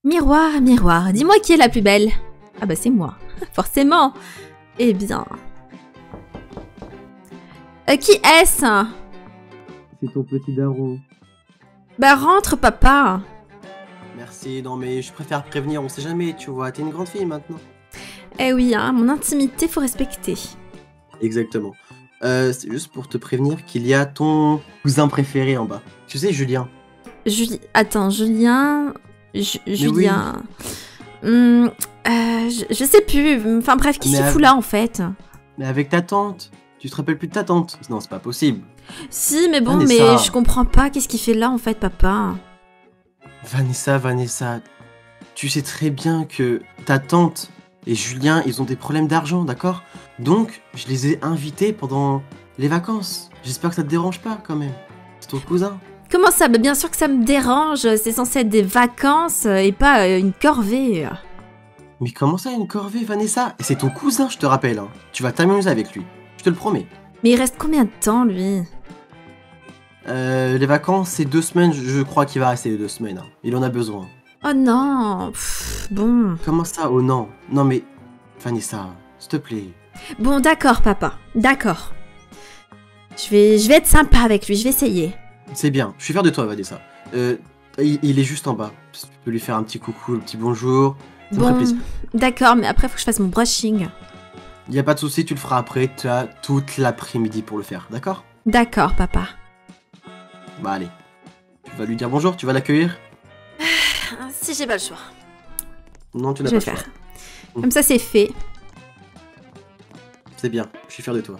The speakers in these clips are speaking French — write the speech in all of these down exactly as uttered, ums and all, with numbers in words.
Miroir, miroir, dis-moi qui est la plus belle. Ah bah c'est moi, forcément. Eh bien... Euh, qui est-ce? C'est ton petit daron. Bah rentre, papa. Merci, non mais je préfère prévenir, on sait jamais, tu vois, t'es une grande fille maintenant. Eh oui, hein, mon intimité faut respecter. Exactement. Euh, c'est juste pour te prévenir qu'il y a ton cousin préféré en bas. Tu sais, Julien. Juli... Attends, Julien... Ju- Mais Julien... Hum, euh, je, je sais plus, enfin bref, qui Mais se av- fout là en fait? Mais avec ta tante. Tu te rappelles plus de ta tante? Non, c'est pas possible. Si, mais bon, Vanessa. mais je comprends pas, qu'est-ce qu'il fait là en fait, papa? Vanessa, Vanessa, tu sais très bien que ta tante et Julien, ils ont des problèmes d'argent, d'accord? Donc, je les ai invités pendant les vacances. J'espère que ça te dérange pas quand même. C'est ton cousin. Comment ça? Bah bien sûr que ça me dérange, c'est censé être des vacances euh, et pas euh, une corvée. Mais comment ça, une corvée, Vanessa? Et c'est ton cousin, je te rappelle. Hein. Tu vas t'amuser avec lui. Je te le promets. Mais il reste combien de temps, lui? Euh, les vacances, c'est deux semaines. Je je crois qu'il va rester les deux semaines. Hein. Il en a besoin. Oh non, pff, bon. Comment ça? Oh non. Non mais, Vanessa, s'il te plaît. Bon, d'accord, papa, d'accord. Je vais, je vais être sympa avec lui, je vais essayer. C'est bien. Je suis fier de toi, Vanessa. Euh, il, il est juste en bas. Tu peux lui faire un petit coucou, un petit bonjour. Ça me ferait Bon, plaisir. d'accord, mais après, faut que je fasse mon brushing. Y a pas de souci, tu le feras après. Tu as toute l'après-midi pour le faire, d'accord? D'accord, papa. Bah allez. Tu vas lui dire bonjour, tu vas l'accueillir? Si j'ai pas le choix, Non, tu n'as je pas vais le choix. faire. Comme ça, c'est fait. C'est bien, je suis fier de toi.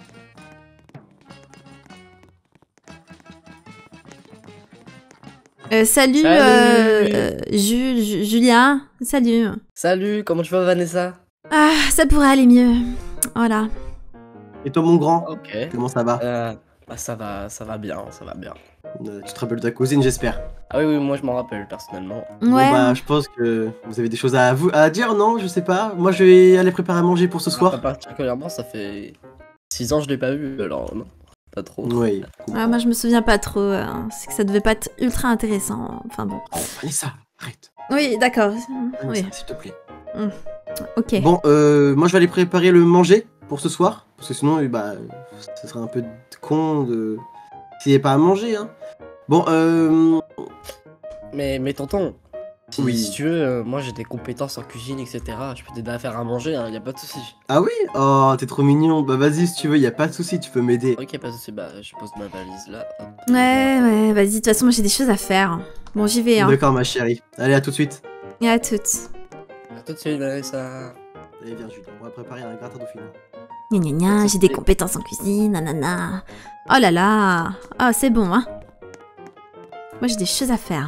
Euh, salut, Salut. euh, euh, Ju- Ju- Julien. Salut. Salut, comment tu vas Vanessa? Ah, ça pourrait aller mieux. Voilà. Et toi, mon grand? Ok. Comment ça va? Euh, bah ça va, ça va bien, ça va bien. Euh, Tu te rappelles de ta cousine, j'espère. Ah oui, oui, moi je m'en rappelle personnellement. Ouais. Bon bah, je pense que vous avez des choses à, vous, à dire, non? Je sais pas. Moi, je vais aller préparer à manger pour ce Pas soir. particulièrement, ça fait six ans que je l'ai pas vu, alors non, pas trop. Oui. Ah, moi, je me souviens pas trop. hein. C'est que ça devait pas être ultra intéressant. Enfin bon. Oh, Vanessa, arrête. Oui, d'accord. Vanessa, Oui, s'il te plaît. ok. Bon, euh, moi, je vais aller préparer le manger pour ce soir. Parce que sinon, euh, bah, ce serait un peu con de... s'il n'y a pas à manger, hein. Bon, euh... Mais, mais tonton, si, Oui. si tu veux, euh, moi j'ai des compétences en cuisine, et cetera. Je peux t'aider à faire à manger, hein, y a pas de souci. Ah oui? Oh, t'es trop mignon. Bah vas-y, si tu veux, y a pas de souci, tu peux m'aider. Ok, pas de souci, bah je pose ma valise là. Hop. Ouais, ouais, vas-y. De toute façon, moi, j'ai des choses à faire. Bon, j'y vais. Hein. D'accord, ma chérie. Allez, à tout de suite. Et à toutes. À tout de suite, Vanessa. Allez, viens, Jules. On va préparer un gratin dauphinois. Gna gna gna, j'ai des compétences en cuisine, nanana. Oh là là. Oh, c'est bon, hein. Moi, j'ai des choses à faire.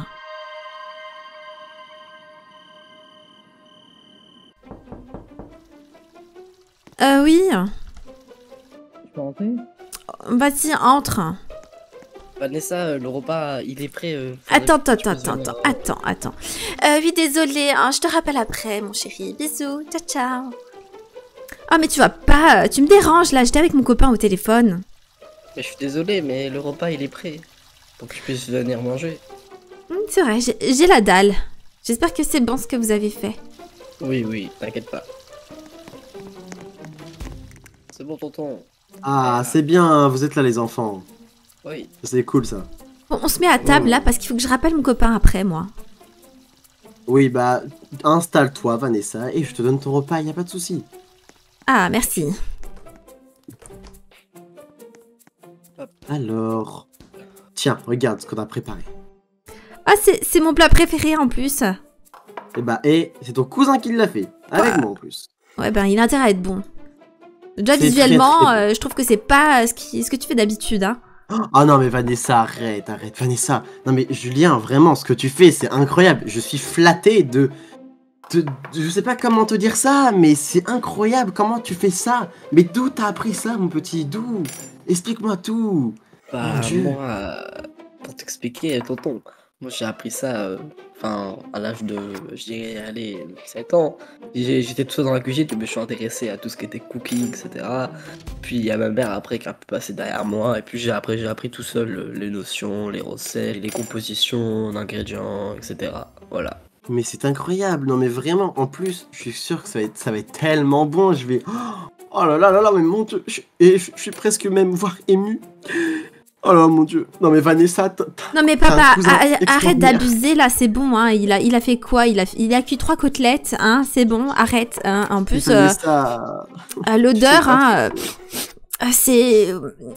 Euh, oui. Tu peux rentrer? Vas-y, entre. Vanessa, euh, le repas, il est prêt. euh, Attends, faudrait attends, que tu attends, poses attends, une- attends, attends. Euh, oui, désolé, hein, je te rappelle après, mon chéri. Bisous, ciao, ciao. Ah, mais tu vas pas, tu me déranges là, j'étais avec mon copain au téléphone. Mais je suis désolé, mais le repas il est prêt. Pour que je puisse venir manger. Hum, c'est vrai, j'ai j'ai la dalle. J'espère que c'est bon ce que vous avez fait. Oui, oui, t'inquiète pas. C'est bon, tonton. Ah, c'est bien, vous êtes là, les enfants. Oui. C'est cool, ça. Bon, on se met à table là parce qu'il faut que je rappelle mon copain après, moi. Oui, bah, installe-toi, Vanessa, et je te donne ton repas, y a pas de souci. Ah, merci. Alors... Tiens, regarde ce qu'on a préparé. Ah, c'est c'est mon plat préféré en plus. Et bah, et c'est ton cousin qui l'a fait. Avec Ah. moi, en plus. Ouais, ben, il a intérêt à être bon. Déjà, C'est très, visuellement, très bon. euh, je trouve que c'est pas ce, qui, ce que tu fais d'habitude, hein. Ah non, mais Vanessa, arrête, arrête, Vanessa. Non, mais Julien, vraiment, ce que tu fais, c'est incroyable. Je suis flatté de... de- de- Je sais pas comment te dire ça, mais c'est incroyable. Comment tu fais ça? Mais d'où t'as appris ça, mon petit? D'où? Explique-moi tout. Bah, Mon Dieu. moi, euh, pour t'expliquer, tonton, moi j'ai appris ça, euh, enfin, à l'âge de, je dirais, allez, sept ans. J'ai- J'étais tout seul dans la cuisine, puis je me suis intéressé à tout ce qui était cooking, et cetera. Puis il y a ma mère après qui a pu passer derrière moi, et puis j'ai après j'ai appris tout seul euh, les notions, les recettes, les compositions d'ingrédients, et cetera. Voilà. Mais c'est incroyable, non mais vraiment, en plus, je suis sûr que ça va être, ça va être tellement bon, je vais... Oh là là là là, mais mon Dieu, je, et je, je suis presque même, voire ému. Oh là mon Dieu, non mais Vanessa, t'as Non mais t'as un papa, cousin a- arrête extraordinaire. d'abuser là, c'est bon, hein. Il a, il a fait quoi? Il a, il a cuit trois côtelettes, hein. C'est bon, arrête. Hein. En Mais plus, euh, Vanessa, euh, je sais l'odeur, pas hein, euh, euh, c'est...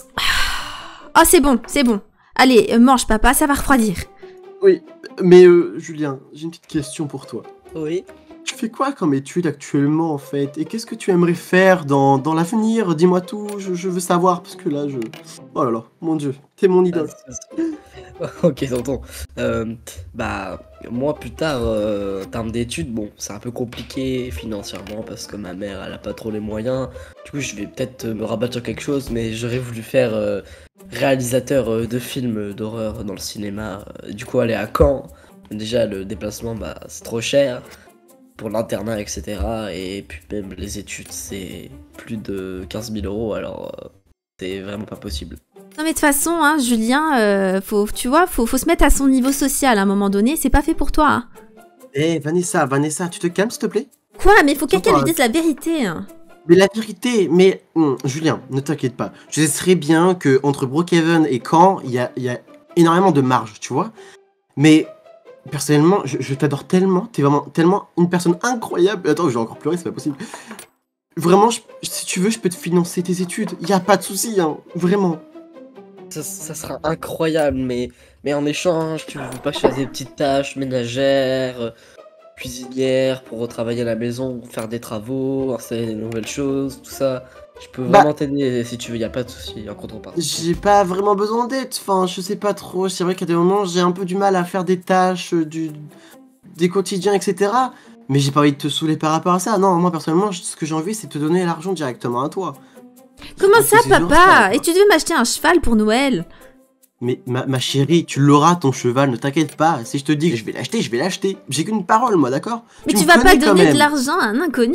Oh, c'est bon, c'est bon. Allez, euh, mange papa, ça va refroidir. Oui, mais euh, Julien, j'ai une petite question pour toi. Oui. Tu fais quoi comme étude actuellement en fait? Et qu'est-ce que tu aimerais faire dans, dans l'avenir? Dis-moi tout, je, je veux savoir parce que là je... Oh là là, mon Dieu, t'es mon Ah, idole. c'est- Ok, tonton. Euh, bah, moi, plus tard, euh, en termes d'études, bon, c'est un peu compliqué financièrement parce que ma mère, elle a pas trop les moyens. Du coup, je vais peut-être me rabattre sur quelque chose, mais j'aurais voulu faire euh, réalisateur euh, de films d'horreur dans le cinéma. Euh, Du coup, aller à Caen. Déjà, le déplacement, bah, c'est trop cher pour l'internat, et cetera. Et puis même les études, c'est plus de quinze mille euros, alors euh, c'est vraiment pas possible. Non mais de toute façon, hein, Julien, euh, faut, tu vois, faut, faut se mettre à son niveau social à un moment donné, c'est pas fait pour toi. Hein. Eh Vanessa, Vanessa, tu te calmes s'il te plaît? Quoi? Mais faut que quelqu'un lui Attends, dise la vérité. Hein. Mais la vérité, mais hum, Julien, ne t'inquiète pas. Je sais très bien que entre Brookhaven et Caen, il y a, il y a énormément de marge, tu vois. Mais personnellement, je, je t'adore tellement, t'es vraiment tellement une personne incroyable. Attends, je vais encore pleurer, c'est pas possible. Vraiment, je- si tu veux, je peux te financer tes études. Il y a pas de souci, hein, vraiment. Ça, ça sera incroyable, mais, mais en échange, tu veux pas que je fasse des petites tâches ménagères, euh, cuisinières, pour retravailler à la maison, faire des travaux, installer des nouvelles choses, tout ça. Je peux Bah- vraiment t'aider si tu veux, y a pas de souci en contrepartie. J'ai pas vraiment besoin d'aide. Enfin, je sais pas trop. C'est vrai qu'à des moments, j'ai un peu du mal à faire des tâches, euh, du, des quotidiens, et cetera. Mais j'ai pas envie de te saouler par rapport à ça. Non, moi personnellement, je- ce que j'ai envie, c'est de te donner l'argent directement à toi. Comment pas ça, que c'est dur, ça, papa? quoi. Et tu devais m'acheter un cheval pour Noël? Mais ma, ma chérie, tu l'auras ton cheval, ne t'inquiète pas. Si je te dis que je vais l'acheter, je vais l'acheter. J'ai qu'une parole, moi, d'accord? Mais tu me vas pas connais quand donner de même. l'argent à un inconnu.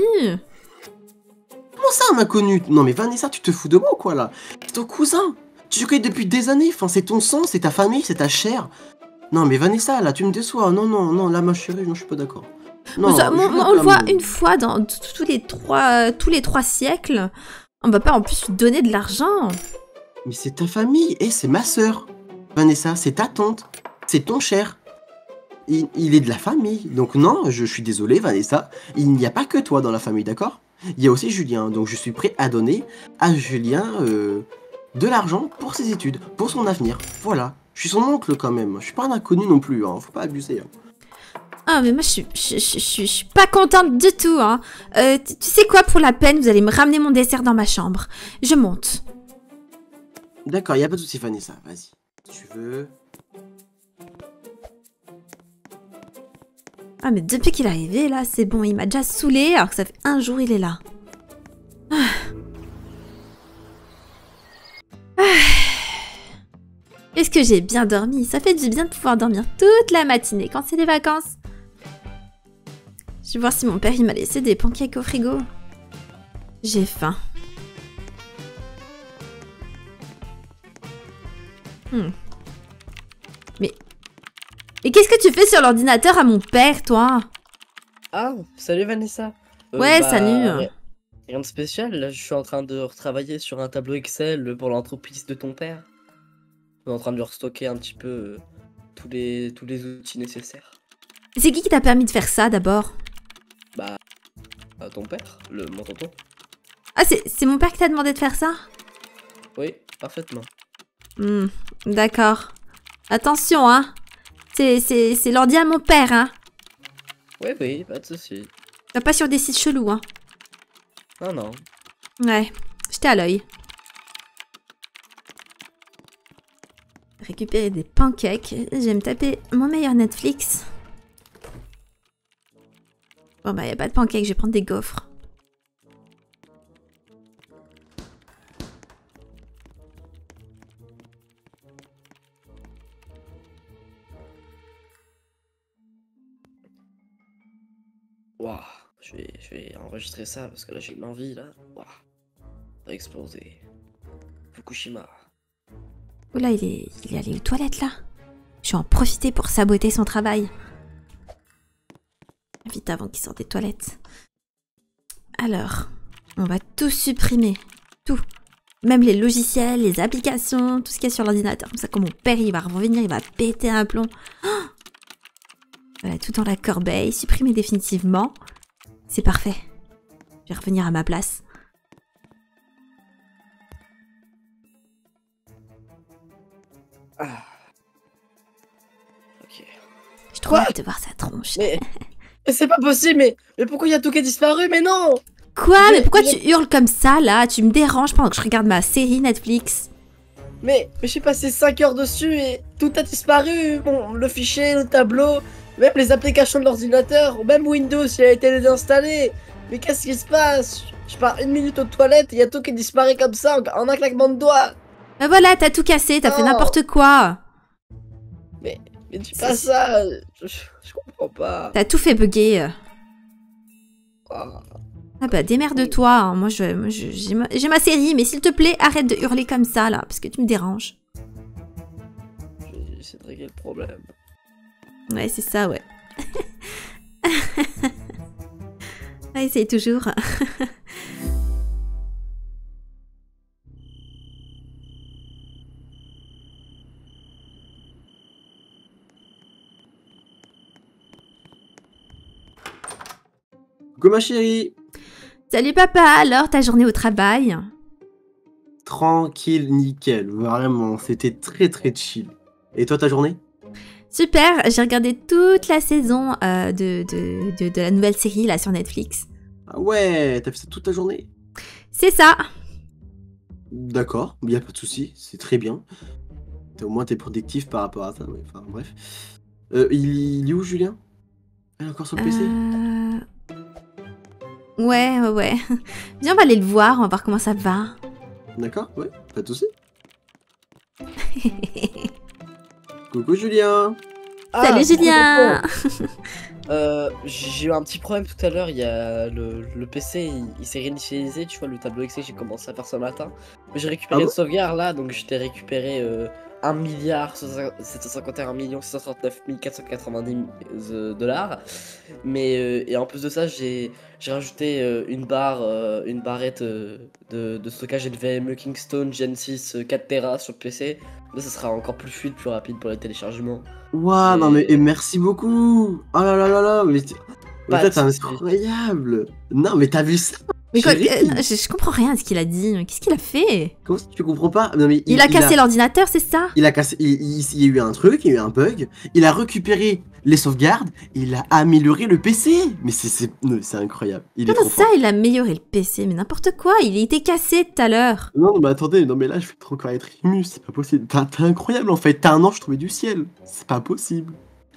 Comment ça, un inconnu? Non mais Vanessa, tu te fous de moi ou quoi là? C'est ton cousin. Tu le connais depuis des années. Enfin, c'est ton sang, c'est ta famille, c'est ta chair. Non mais Vanessa, là, tu me déçois. Non, non, non, là, ma chérie, non, je suis pas d'accord. Non, Ça, je moi, veux moi, on le pas voit me- une fois dans t- tous les trois, tous les trois siècles. On va pas en plus lui donner de l'argent. Mais c'est ta famille, et c'est ma sœur. Vanessa, c'est ta tante. C'est ton cher. Il, il est de la famille. Donc non, je, je suis désolé, Vanessa. Il n'y a pas que toi dans la famille, d'accord? Il y a aussi Julien. Donc je suis prêt à donner à Julien euh, de l'argent pour ses études, pour son avenir. Voilà. Je suis son oncle quand même. Je suis pas un inconnu non plus. Hein. Faut pas abuser. Hein. Ah mais moi je suis, je, je- je suis, je suis pas contente du tout. Hein. Euh, tu tu sais quoi, pour la peine, vous allez me ramener mon dessert dans ma chambre. Je monte. D'accord, il y a pas de souci, Vanessa. Vas-y. Si tu veux. Ah mais depuis qu'il est arrivé là, c'est bon, il m'a déjà saoulé alors que ça fait un jour il est là. Ah. Ah. Est-ce que j'ai bien dormi? Ça fait du bien de pouvoir dormir toute la matinée quand c'est les vacances. Je vais voir si mon père il m'a laissé des pancakes au frigo. J'ai faim. Hmm. Mais... Et qu'est-ce que tu fais sur l'ordinateur à mon père, toi? Ah, salut Vanessa. Euh, Ouais, bah, salut. ri- Rien de spécial, là je suis en train de retravailler sur un tableau Excel pour l'entreprise de ton père. Je suis en train de lui restocker un petit peu euh, tous les, tous les outils nécessaires. C'est qui qui t'a permis de faire ça d'abord? Bah, à ton père, le, mon tonton. Ah, c'est c'est mon père qui t'a demandé de faire ça? Oui, parfaitement. Hmm, d'accord. Attention, hein. C'est c'est- c'est l'ordi à mon père, hein. Oui, oui, pas de soucis. Va pas sur des sites chelous, hein. Non, non. Ouais, j'étais à l'œil. Récupérer des pancakes. Je vais me taper mon meilleur Netflix. Bon bah y a pas de pancakes, je vais prendre des gaufres. Waouh, je vais, je vais enregistrer ça parce que là j'ai une envie là. Waouh, ça va exploser. Fukushima. Oula, il est, il est allé aux toilettes là. Je vais en profiter pour saboter son travail. Vite avant qu'il sorte des toilettes. Alors, on va tout supprimer. Tout. Même les logiciels, les applications, tout ce qu'il y a sur l'ordinateur. Comme ça, quand mon père il va revenir, il va péter un plomb. Oh, voilà, tout dans la corbeille. Supprimer définitivement. C'est parfait. Je vais revenir à ma place. Ah. Ok. Je trouve Quoi hâte de voir sa tronche. Mais, mais c'est pas possible, mais, mais pourquoi il y a tout qui a disparu? Mais non! Quoi? Mais- Mais pourquoi mais- tu hurles comme ça, là? Tu me déranges pendant que je regarde ma série Netflix. Mais, mais j'ai passé cinq heures dessus et tout a disparu. Bon, le fichier, le tableau, même les applications de l'ordinateur, même Windows, il a été désinstallé. Mais qu'est-ce qui se passe? Je pars une minute aux toilettes et il y a tout qui disparaît comme ça en, en un claquement de doigts. Ben voilà, t'as tout cassé, t'as fait Oh. n'importe quoi. Mais dis pas ça, je, je comprends pas. T'as tout fait bugger. Ah. Ah bah démerde-toi, hein. Moi je, moi, je- j'ai ma, j'ai ma série, mais s'il te plaît, arrête de hurler comme ça là, parce que tu me déranges. Je vais essayer de régler le problème. Ouais, c'est ça, ouais. Ouais, essaye toujours. Coucou ma chérie. Salut papa, alors ta journée au travail? Tranquille, nickel. Vraiment, c'était très très chill. Et toi ta journée? Super, j'ai regardé toute la saison euh, de, de, de, de la nouvelle série là sur Netflix. Ah ouais, t'as fait ça toute ta journée? C'est ça. D'accord, y a pas de souci, c'est très bien. T'as- Au moins t'es productif par rapport à ça, ouais. Enfin bref. Euh, il, il est où Julien? Il est encore sur le P C? Euh... Ouais, ouais, ouais. Viens, on va aller le voir, on va voir comment ça va. D'accord, ouais, pas de souci. Coucou Julien. Ah, Salut Julien. Euh, j'ai eu un petit problème tout à l'heure, il y a le, le P C, il, il s'est réinitialisé, tu vois, le tableau Excel, j'ai commencé à faire ce matin. Mais j'ai récupéré Ah une bon sauvegarde là, donc je t'ai récupéré euh, un milliard sept cent cinquante et un millions six cent soixante-neuf mille quatre cent quatre-vingt-dix euh, dollars. Mais, euh, et en plus de ça, j'ai j'ai rajouté euh, une barre, euh, une barrette euh, de, de stockage N V M E Kingston Gen six euh, quatre Tera sur le P C. Là, ça sera encore plus fluide, plus rapide pour le téléchargement. Waouh, non mais Et- et merci beaucoup. Oh là là là là, mais t- mais Pas toi, de t'es soucis. incroyable. Non mais t'as vu ça? Mais quoi, Chérie, euh, non, je, je comprends rien à ce qu'il a dit. Qu'est-ce qu'il a fait? comment ça, tu comprends pas? Non mais Il, a cassé l'ordinateur, c'est ça? Il a cassé, il, il- il y a eu un truc, il y a eu un bug, il a récupéré les sauvegardes, il a amélioré le P C. Mais c'est c'est non, c'est incroyable, il est Comment trop ça, fort. il a amélioré le P C? Mais n'importe quoi, il était cassé tout à l'heure. Non, non mais attendez, non mais là je vais trop encore être ému, c'est pas possible. T'as- T'es incroyable en fait, t'as un ange tombé du ciel, c'est pas possible.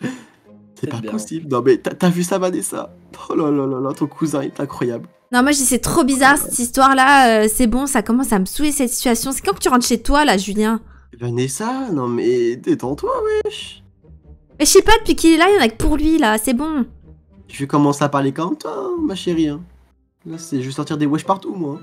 C'est C'est pas bien. possible. Non mais t'as t'as vu ça Vanessa? Oh là là là là, ton cousin est incroyable. Non, moi je dis c'est trop bizarre cette histoire-là. euh, c'est bon, ça commence à me saouler cette situation. C'est quand que tu rentres chez toi là, Julien? Vanessa, non mais détends-toi wesh. Mais je sais pas, depuis qu'il est là, il y en a que pour lui là, c'est bon. Je vais commencer à parler comme toi, hein, ma chérie. hein. Là c'est, je vais sortir des wesh partout moi.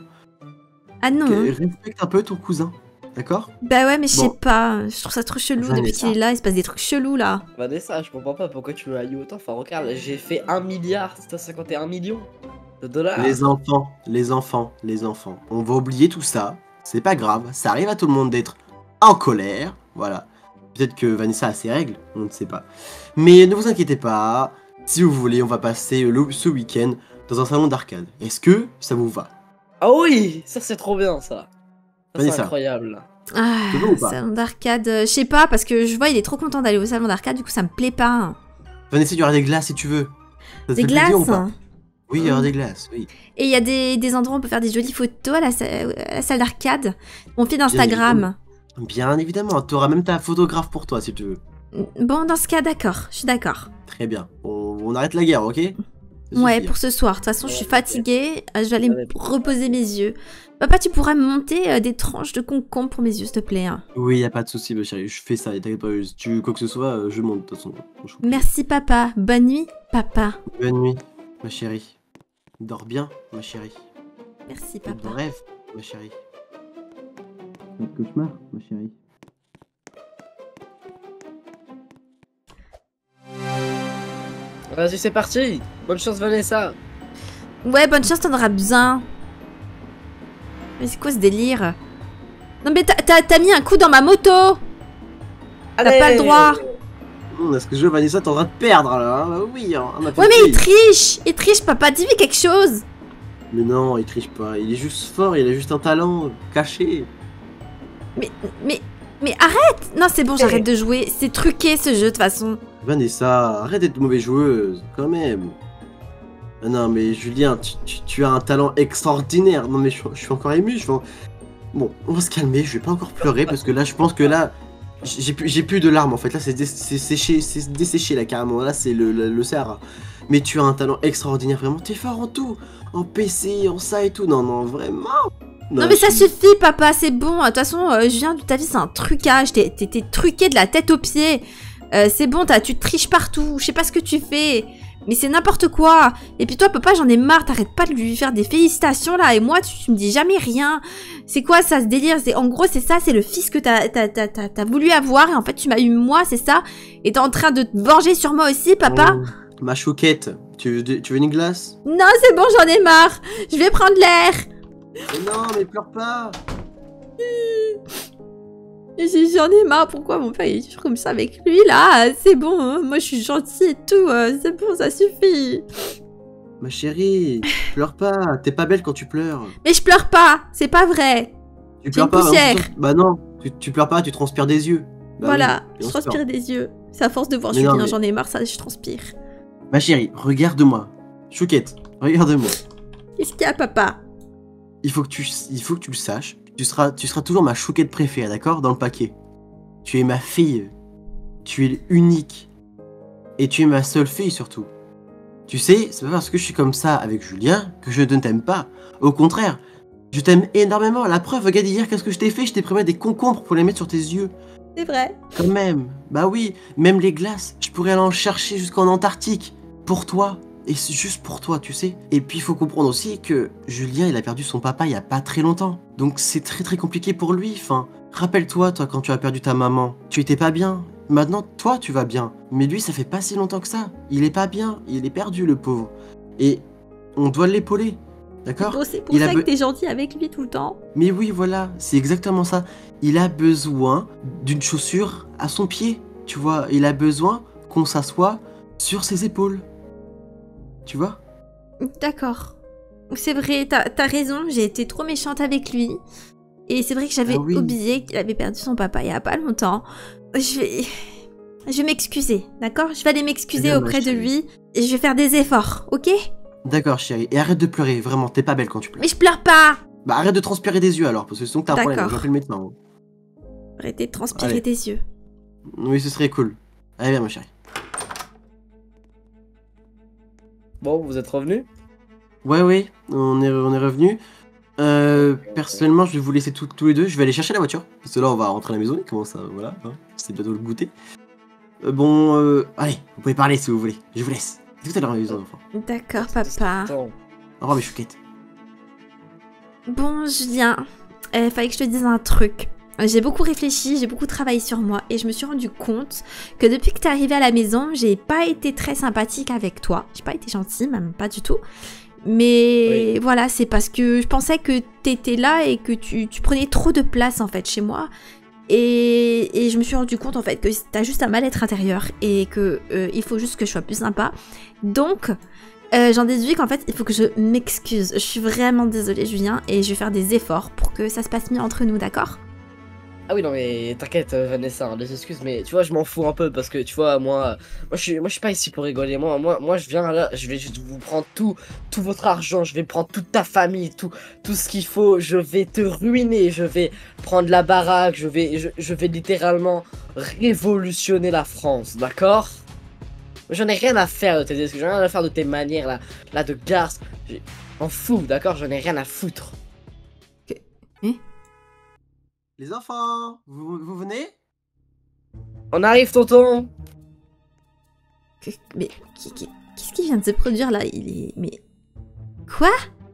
Ah non. Ok, hein. respecte un peu ton cousin, d'accord? Bah ouais, mais je sais Bon. pas. Je trouve ça trop chelou. Depuis Vanessa. qu'il est là, il se passe des trucs chelous là. Vanessa, je comprends pas pourquoi tu me haïs autant. Enfin, regarde, j'ai fait un milliard sept cent cinquante et un millions de dollars. Les enfants, les enfants, les enfants. On va oublier tout ça. C'est pas grave. Ça arrive à tout le monde d'être en colère. Voilà. Peut-être que Vanessa a ses règles. On ne sait pas. Mais ne vous inquiétez pas. Si vous voulez, on va passer le, ce week-end dans un salon d'arcade. Est-ce que ça vous va? Ah oui, ça c'est trop bien ça. Ça c'est Vanessa. incroyable. Ah, Tu veux ou pas? salon d'arcade. euh, Je sais pas, parce que je vois, il est trop content d'aller au salon d'arcade, du coup ça me plaît pas. Vanessa, il y aura des glaces si tu veux. Ça te Des fait plaisir glaces. ou pas? Oui, il y aura des glaces, oui. Et il y a des, des endroits où on peut faire des jolies photos à la, sa- à la salle d'arcade. Mon fil évidemment. d'Instagram. Bien évidemment, tu auras même ta photographe pour toi si tu veux. Bon, dans ce cas, d'accord. Je suis d'accord. Très bien. On, on arrête la guerre, ok? Ça Ouais, suffit, pour ce soir. De toute façon, je suis Ouais, fatiguée. euh, Je vais aller me Ouais. reposer mes yeux. Papa, tu pourras me monter euh, des tranches de concombre pour mes yeux, s'il te plaît. hein. Oui, y a pas de souci, ma chérie, je fais ça, et t'inquiète pas, si tu veux quoi que ce soit, euh, je monte de toute façon. Je- Merci, papa. Bonne nuit, papa. Bonne nuit, ma chérie. Dors bien, ma chérie. Merci, Fais de papa. rêve, ma chérie. Pas de cauchemar, ma chérie. Vas-y, c'est parti. Bonne chance, Vanessa. Ouais, bonne chance, t'en auras besoin. Mais c'est quoi ce délire? Non mais t'as mis un coup dans ma moto. T'as pas le droit. Hum, Est-ce que je, Vanessa, t'es en train de perdre là hein? Bah oui, hein, on a fait Ouais mais il le prix. triche. Il triche, papa, dis-lui quelque chose. Mais non, il triche pas. Il est juste fort, il a juste un talent caché. Mais, mais, mais arrête. Non c'est bon, j'arrête de jouer. C'est truqué ce jeu de toute façon. Vanessa, arrête d'être mauvaise joueuse, quand même. Ah non, mais Julien, tu, tu- tu as un talent extraordinaire. Non, mais je, je suis encore ému. Je suis en- Bon, on va se calmer. Je vais pas encore pleurer parce que là, je pense que là, j'ai plus, j'ai plus de larmes en fait. Là, c'est dé- c'est séché, c'est desséché là carrément. Là, c'est le, le, le Sahara. Mais tu as un talent extraordinaire, vraiment. T'es fort en tout, en P C, en ça et tout. Non, non, vraiment. Non, mais ça je suis- suffit papa, c'est bon. De toute façon, euh, je viens de ta vie, c'est un trucage. T'es t'es- t'es truqué de la tête aux pieds. Euh, c'est bon, t'as- tu triches partout. Je sais pas ce que tu fais. Mais c'est n'importe quoi. Et puis toi, papa, j'en ai marre. T'arrêtes pas de lui faire des félicitations là. Et moi, tu, tu me dis jamais rien. C'est quoi ça, ce délire? C'est en gros, c'est ça. C'est le fils que t'as t'as- t'as- t'as- t'as voulu avoir. Et en fait, tu m'as eu moi, c'est ça. Et t'es en train de te venger sur moi aussi, papa. Oh, ma chouquette, tu veux, de- tu veux une glace? Non, c'est bon, j'en ai marre. Je vais prendre l'air. Mais non, mais pleure pas. J'ai- J'en ai marre, pourquoi mon père il est toujours comme ça avec lui là? C'est bon, hein, moi je suis gentille et tout, euh, c'est bon, ça suffit. Ma chérie, pleure pas. T'es pas belle quand tu pleures. Mais je pleure pas, c'est pas vrai. Tu J'ai pleures une pas, poussière. hein, Bah non, tu, tu pleures pas, tu transpires des yeux. Bah Voilà, oui, je on se transpire pleure. des yeux. C'est à force de voir Mais non, Julien, mais- j'en ai marre, ça, je transpire. Ma chérie, regarde-moi. Chouquette, regarde-moi. Qu'est-ce qu'il y a, papa? Il faut que tu, il faut que tu le saches. Tu seras, tu seras toujours ma chouquette préférée, d'accord? Dans le paquet. Tu es ma fille. Tu es unique. Et tu es ma seule fille surtout. Tu sais, c'est pas parce que je suis comme ça avec Julien que je ne t'aime pas. Au contraire, je t'aime énormément. La preuve, regarde hier, qu'est-ce que je t'ai fait? Je t'ai préparé des concombres pour les mettre sur tes yeux. C'est vrai. Quand même. Bah oui, même les glaces, je pourrais aller en chercher jusqu'en Antarctique. Pour toi. Et c'est juste pour toi, tu sais. Et puis il faut comprendre aussi que Julien, il a perdu son papa il y a pas très longtemps. Donc c'est très très compliqué pour lui. Enfin, rappelle-toi, toi, quand tu as perdu ta maman, tu étais pas bien. Maintenant, toi, tu vas bien. Mais lui, ça fait pas si longtemps que ça. Il est pas bien. Il est perdu, le pauvre. Et on doit l'épauler. D'accord? Bon, c'est pour Il a ça que be- t'es gentil avec lui tout le temps. Mais oui, voilà, c'est exactement ça. Il a besoin d'une chaussure à son pied. Tu vois, il a besoin qu'on s'assoie sur ses épaules. Tu vois? D'accord. C'est vrai, t'as t'as raison, j'ai été trop méchante avec lui. Et c'est vrai que j'avais Ah oui. oublié qu'il avait perdu son papa il y a pas longtemps. Je vais... Je vais m'excuser, d'accord? Je vais aller m'excuser Bien, ma auprès de chérie. lui. Et je vais faire des efforts, ok? D'accord, chérie. Et arrête de pleurer, vraiment, t'es pas belle quand tu pleures. Mais je pleure pas! Bah arrête de transpirer des yeux alors, parce que sinon t'as un problème. D'accord. J'appelle le médecin. hein. Arrêtez de transpirer Allez. des yeux. Oui, ce serait cool. Allez, viens, ma chérie. Bon, vous êtes revenu? Ouais, ouais, on est, on est revenu. Euh, personnellement, je vais vous laisser tous tous les deux. Je vais aller chercher la voiture. Parce que là, on va rentrer à la maison. Comment ça, voilà. Hein, c'est bientôt le goûter. Euh, bon, euh, allez, vous pouvez parler si vous voulez. Je vous laisse. Tout à l'heure, les enfants. D'accord, papa. Attends. Au revoir, mes chouquettes. Bon, Julien, il fallait que je te dise un truc. J'ai beaucoup réfléchi, j'ai beaucoup travaillé sur moi et je me suis rendu compte que depuis que t'es arrivé à la maison, j'ai pas été très sympathique avec toi. J'ai pas été gentille, même pas du tout. Mais Oui. voilà, c'est parce que je pensais que t'étais là et que tu, tu prenais trop de place en fait chez moi. Et, et je me suis rendu compte en fait que t'as juste un mal-être intérieur et que euh, il faut juste que je sois plus sympa. Donc, euh, j'en déduis qu'en fait, il faut que je m'excuse. Je suis vraiment désolée, Julien, et je vais faire des efforts pour que ça se passe mieux entre nous, d'accord? Ah oui, non, mais t'inquiète, euh, Vanessa, hein, des excuses, mais tu vois, je m'en fous un peu parce que tu vois, moi, moi, je suis, moi, je suis pas ici pour rigoler. Moi, moi, moi, je viens là, je vais juste vous prendre tout, tout votre argent, je vais prendre toute ta famille, tout, tout ce qu'il faut. Je vais te ruiner, je vais prendre la baraque, je vais, je, je vais littéralement révolutionner la France, d'accord? J'en ai rien à faire de tes excuses, j'en ai rien à faire de tes manières là, là de garce. J'ai- M'en fous, d'accord? J'en ai rien à foutre. Les enfants, vous, vous venez? On arrive, tonton. Que- Mais qui- qui- qu'est-ce qui vient de se produire là? Il est... Mais... Quoi?